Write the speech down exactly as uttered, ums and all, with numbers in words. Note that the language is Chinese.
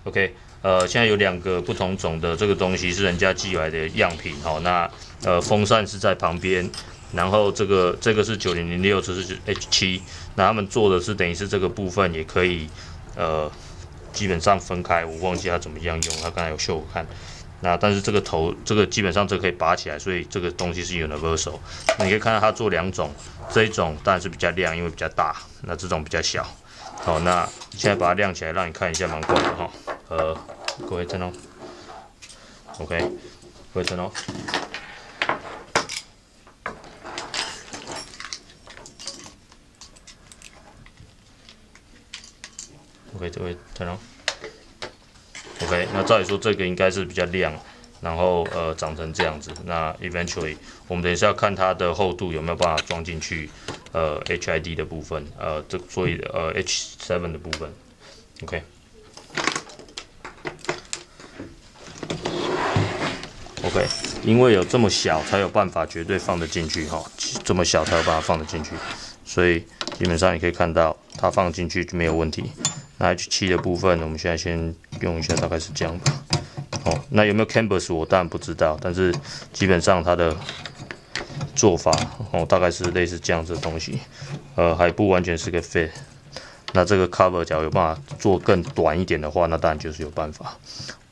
OK， 呃，现在有两个不同种的这个东西是人家寄来的样品，好，那呃风扇是在旁边，然后这个这个是九零零六，这是 H 七，那他们做的是等于是这个部分也可以呃基本上分开，我忘记他怎么样用，他刚才有秀我看。那但是这个头这个基本上这个可以拔起来，所以这个东西是 universal。你可以看到它做两种，这一种当然是比较亮，因为比较大，那这种比较小。好，那现在把它亮起来，让你看一下，蛮快的哈。呃，各位 turn on，OK， 各位 turn on。OK， 这位 turn on。OK， 那照理说这个应该是比较亮，然后呃长成这样子。那 eventually 我们等一下要看它的厚度有没有办法装进去。呃 ，H I D 的部分，呃，这所以呃 H 七 的部分 ，OK，OK，、okay. 因为有这么小才有办法绝对放得进去哈，这么小才有办法放得进去，所以基本上你可以看到它放进去就没有问题。那 H 七 的部分，我们现在先用一下，大概是这样吧。哦，那有没有 canvas 我当然不知道，但是基本上它的做法哦，大概是类似这样子的东西，呃，还不完全是个 fit。那这个 cover 假如有办法做更短一点的话，那当然就是有办法。